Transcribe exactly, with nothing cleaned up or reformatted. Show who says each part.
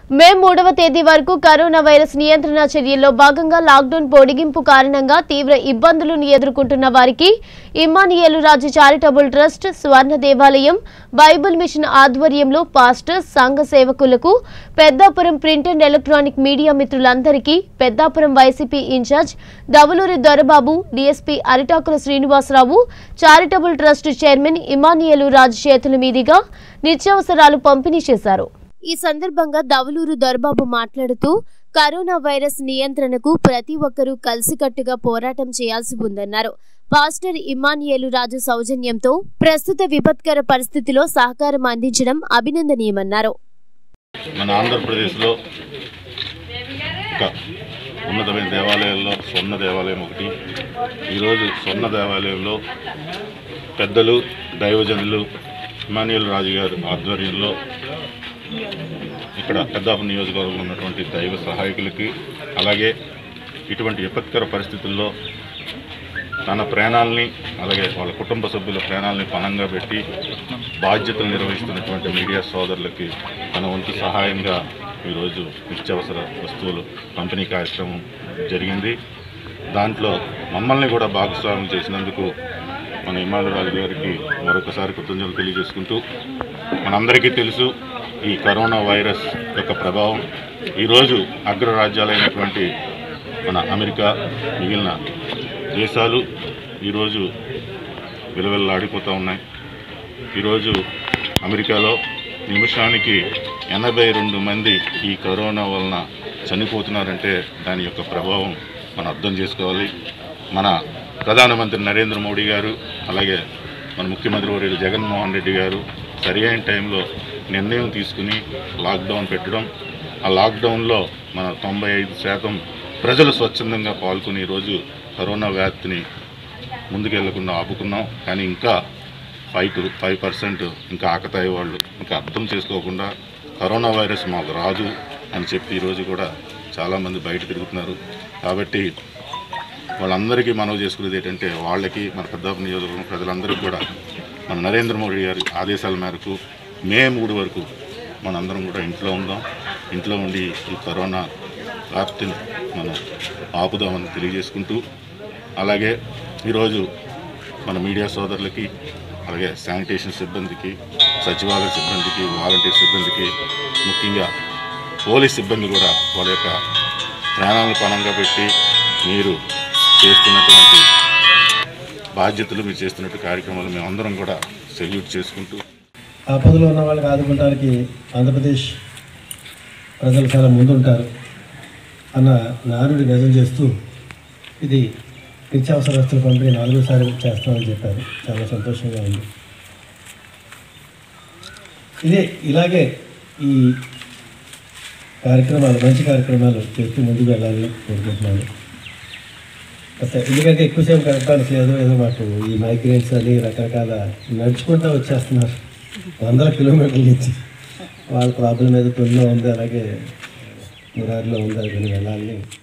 Speaker 1: మే మూడవ తేదీ వరకు కరోనా వైరస్ నియంత్రణ చర్యల్లో భాగంగా లాక్డౌన్ పొడిగింపు కారణంగా తీవ్ర ఇబ్బందులను ఎదుర్కొంటున్న వారికి ఇమ్మానియేలు రాజు చారిటబుల్ ట్రస్ట్, స్వర్ణ దేవాలయం, బైబిల్ మిషన్ ఆధ్వర్యంలో పాస్టర్స్, సంఘ సేవకులకు, Peddapuram print and electronic media మిత్రులందరికీ Peddapuram YCP incharge Davuluri Dorababu, DSP Aritakula Srinivasarao, charitable trust chairman Immanuel Raju చేతుల మీదుగా నిత్యావసరాలు పంపిణీ చేశారు। ఈ సందర్భంగా దవులూరు దొరబాబు మాట్లాడుతూ కరోనా వైరస్ నియంత్రణకు ప్రతి ఒక్కరూ కలిసికట్టుగా పోరాటం చేయాల్సి ఉందన్నారు। పాస్టర్ ఇమ్మానియేలు రాజు సౌజన్యంతో ప్రస్తుత విపత్కర పరిస్థితిలో సహకారం అందించడం అభినందనీయమన్నారు।
Speaker 2: మన ఆంధ్రప్రదేశ్లో ఒక ఉన్నతమైన దేవాలయాల్లో స్వర్ణ దేవాలయం ఒకటి। ఈరోజు స్వర్ణ దేవాలయంలో పెద్దలు దైవజనులు ఇమ్మానియేలు రాజు గారి ఆధ్వర్యంలో ఇక్కడ పెద్దాపురం నియోజకవర్గంలో ఉన్నటువంటి దైవ సహాయకులకి, అలాగే ఇటువంటి విపత్కర పరిస్థితుల్లో తన ప్రాణాలని అలాగే వాళ్ళ కుటుంబ సభ్యుల ప్రాణాలని పణంగా పెట్టి బాధ్యతలు నిర్వహిస్తున్నటువంటి మీడియా సోదరులకి తన వంతు సహాయంగా ఈరోజు నిత్యావసర వస్తువులు పంపిణీ కార్యక్రమం జరిగింది। దాంట్లో మమ్మల్ని కూడా భాగస్వామ్యం చేసినందుకు మన ఇమ్మానియేలు రాజు గారికి మరొకసారి కృతజ్ఞతలు తెలియజేసుకుంటూ, మనందరికీ తెలుసు ఈ కరోనా వైరస్ యొక్క ప్రభావం ఈరోజు అగ్రరాజ్యాలైనటువంటి మన అమెరికా, మిగిలిన దేశాలు ఈరోజు విలువెల్లాడిపోతూ ఉన్నాయి। ఈరోజు అమెరికాలో నిమిషానికి ఎనభై రెండు మంది ఈ కరోనా వలన చనిపోతున్నారంటే దాని యొక్క ప్రభావం మనం అర్థం చేసుకోవాలి। మన ప్రధానమంత్రి నరేంద్ర మోడీ గారు, అలాగే మన ముఖ్యమంత్రి వర్యులు జగన్మోహన్ రెడ్డి గారు సరి అయిన టైంలో నిర్ణయం తీసుకుని లాక్డౌన్ పెట్టడం, ఆ లాక్డౌన్లో మన తొంభై ఐదు శాతం ప్రజలు స్వచ్ఛందంగా పాల్గొని ఈరోజు కరోనా వ్యాప్తిని ముందుకెళ్లకుండా ఆపుకున్నాం। కానీ ఇంకా ఫైవ్ టు ఫైవ్ పర్సెంట్ ఇంకా ఆకతాయి వాళ్ళు ఇంకా అర్థం చేసుకోకుండా కరోనా వైరస్ మాకు రాదు అని చెప్పి ఈరోజు కూడా చాలామంది బయట తిరుగుతున్నారు। కాబట్టి వాళ్ళందరికీ మనవి చేసుకునేది ఏంటంటే వాళ్ళకి మన పెద్దాపురం నియోజకవర్గం ప్రజలందరికీ కూడా మన నరేంద్ర మోడీ గారి ఆదేశాల మేరకు మే మూడు వరకు మనందరం కూడా ఇంట్లో ఉందాం, ఇంట్లో ఉండి ఈ కరోనా వ్యాప్తిని మనం ఆపుదామని తెలియజేసుకుంటూ, అలాగే ఈరోజు మన మీడియా సోదరులకి, అలాగే శానిటేషన్ సిబ్బందికి, సచివాలయ సిబ్బందికి, వాలంటీర్ సిబ్బందికి, ముఖ్యంగా పోలీస్ సిబ్బంది కూడా వాళ్ళ యొక్క ప్రాణాలను పణంగా పెట్టి మీరు చేస్తున్నటువంటి బాధ్యతలు, మీరు చేస్తున్నట్టు కార్యక్రమాలు మేమందరం కూడా సెల్యూట్ చేసుకుంటూ,
Speaker 3: ఆపదలో ఉన్న వాళ్ళకి ఆదుకోవడానికి ఆంధ్రప్రదేశ్ ప్రజలు చాలా ముందుంటారు అన్న నానుడి నిజం చేస్తూ ఇది నిత్యావసర వస్తువుల పంపిణీ నాలుగోసారి చేస్తామని చెప్పారు। చాలా సంతోషంగా ఉంది। ఇదే ఇలాగే ఈ కార్యక్రమాలు, మంచి కార్యక్రమాలు చేస్తూ ముందుకు వెళ్ళాలని కోరుకుంటున్నాను। ఎందుకంటే ఎక్కువసేపు గడపడానికి లేదు, ఏదో మాకు ఈ మైగ్రేన్స్ అని రకరకాల నడుచుకుంటూ వచ్చేస్తున్నారు వందల కిలోమీటర్ల నుంచి, వాళ్ళ ప్రాబ్లం ఏదో తొలిలో ఉంది, అలాగే మురారిలో ఉంది, అది వెళ్ళాలని